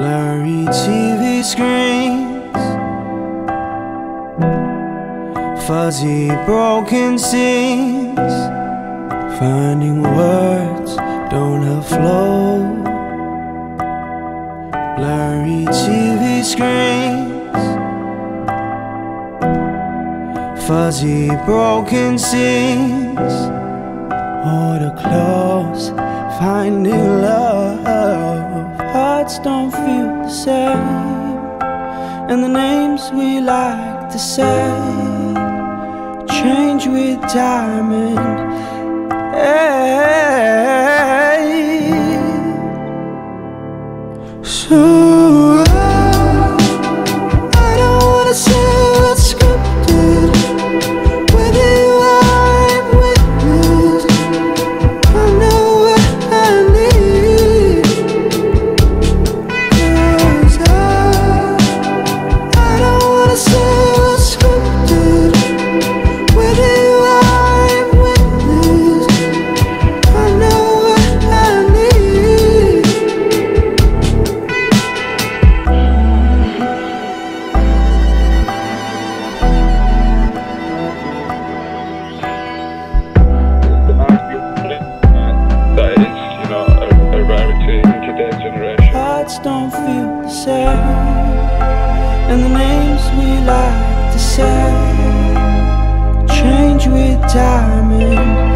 blurry TV screens, fuzzy broken scenes, finding words don't have flow. Blurry TV screens, fuzzy broken scenes, order clothes, finding love. Hearts don't feel the same, and the names we like to say change with time and age. So I don't wanna say what's scripted. With you I'm witness. I know what I need. 'Cause I don't wanna say what's scripted. With you I'm witness. I know what I need. That is, you know, a rarity in today's generation. Hearts don't feel the same, and the names we like to say change with time and